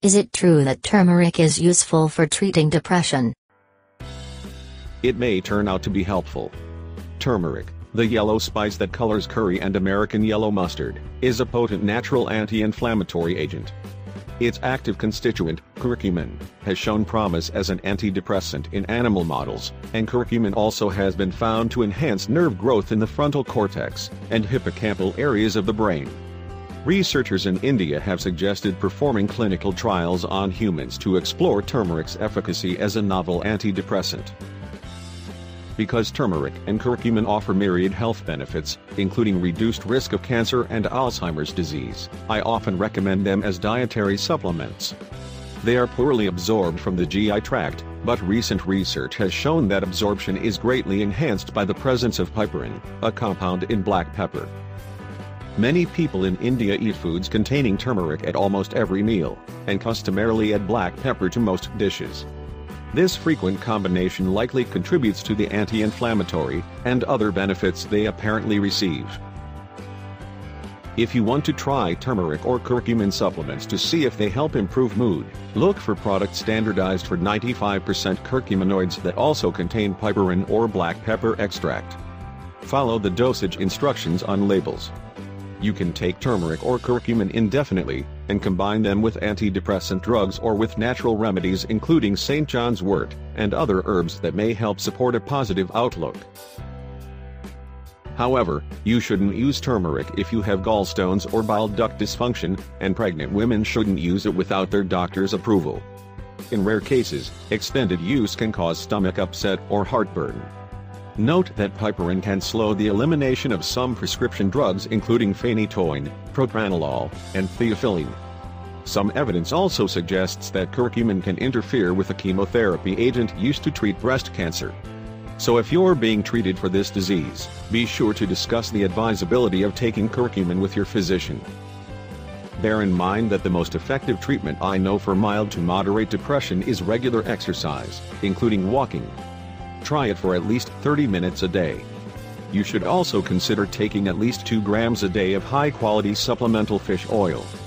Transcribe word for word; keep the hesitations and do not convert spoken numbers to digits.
Is it true that turmeric is useful for treating depression? It may turn out to be helpful. Turmeric, the yellow spice that colors curry and American yellow mustard, is a potent natural anti-inflammatory agent. Its active constituent, curcumin, has shown promise as an antidepressant in animal models, and curcumin also has been found to enhance nerve growth in the frontal cortex and hippocampal areas of the brain. Researchers in India have suggested performing clinical trials on humans to explore turmeric's efficacy as a novel antidepressant. Because turmeric and curcumin offer myriad health benefits, including reduced risk of cancer and Alzheimer's disease, I often recommend them as dietary supplements. They are poorly absorbed from the G I tract, but recent research has shown that absorption is greatly enhanced by the presence of piperine, a compound in black pepper. Many people in India eat foods containing turmeric at almost every meal, and customarily add black pepper to most dishes. This frequent combination likely contributes to the anti-inflammatory and other benefits they apparently receive. If you want to try turmeric or curcumin supplements to see if they help improve mood, look for products standardized for ninety-five percent curcuminoids that also contain piperine or black pepper extract. Follow the dosage instructions on labels. You can take turmeric or curcumin indefinitely, and combine them with antidepressant drugs or with natural remedies including Saint John's wort, and other herbs that may help support a positive outlook. However, you shouldn't use turmeric if you have gallstones or bile duct dysfunction, and pregnant women shouldn't use it without their doctor's approval. In rare cases, extended use can cause stomach upset or heartburn. Note that piperine can slow the elimination of some prescription drugs including phenytoin, propranolol, and theophylline. Some evidence also suggests that curcumin can interfere with a chemotherapy agent used to treat breast cancer. So if you're being treated for this disease, be sure to discuss the advisability of taking curcumin with your physician. Bear in mind that the most effective treatment I know for mild to moderate depression is regular exercise, including walking. Try it for at least thirty minutes a day. You should also consider taking at least two grams a day of high-quality supplemental fish oil.